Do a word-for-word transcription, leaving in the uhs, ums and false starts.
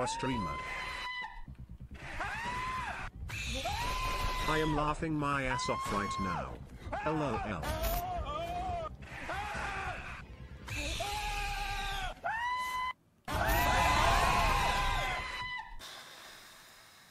streamer. I am laughing my ass off right now. LOL.